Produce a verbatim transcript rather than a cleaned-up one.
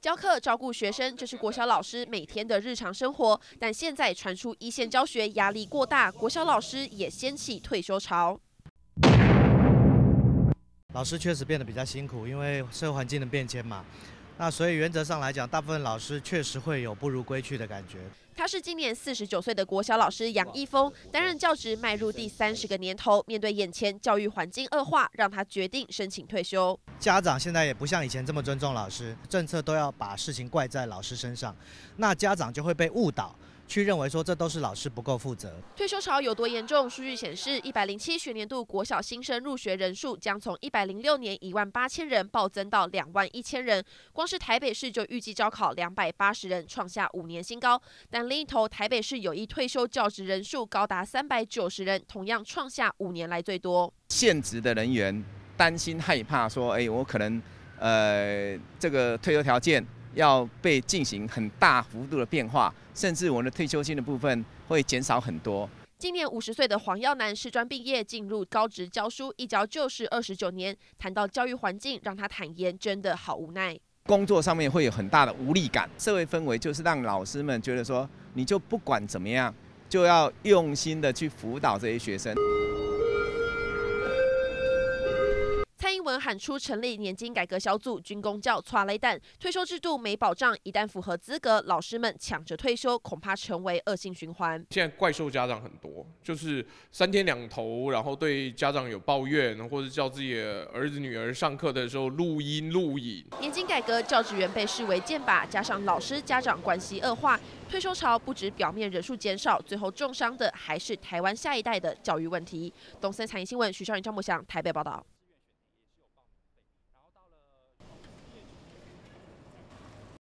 教课、照顾学生，这是国小老师每天的日常生活。但现在传出一线教学压力过大，国小老师也掀起退休潮。 老师确实变得比较辛苦，因为社会环境的变迁嘛。那所以原则上来讲，大部分老师确实会有不如归去的感觉。 他是今年四十九岁的国小老师杨一峰，担任教职迈入第三十个年头，面对眼前教育环境恶化，让他决定申请退休。 家长现在也不像以前这么尊重老师，政策都要把事情怪在老师身上，那家长就会被误导。去认为说这都是老师不够负责。 退休潮有多严重？数据显示，一百零七学年度国小新生入学人数将从一百零六年一万八千人暴增到两万一千人。光是台北市就预计招考两百八十人，创下五年新高。但另一头，台北市有意退休教职人数高达三百九十人，同样创下五年来最多。 现职的人员担心害怕说，哎，我可能呃这个退休条件要被进行很大幅度的变化，甚至我们的退休金的部分会减少很多。 今年五十岁的黄耀南师专毕业，进入高职教书，一教就是二十九年。谈到教育环境，让他坦言真的好无奈。 工作上面会有很大的无力感，社会氛围就是让老师们觉得说，你就不管怎么样，就要用心的去辅导这些学生。 蔡英文喊出成立年金改革小组，军公教抓雷弹，退休制度没保障，一旦符合资格，老师们抢着退休，恐怕成为恶性循环。 现在怪兽家长很多，就是三天两头，然后对家长有抱怨，或者叫自己的儿子女儿上课的时候录音录影。 年金改革，教职员被视为箭靶，加上老师家长关系恶化，退休潮不止表面人数减少，最后重伤的还是台湾下一代的教育问题。东森财经新闻徐少云、张木祥台北报道。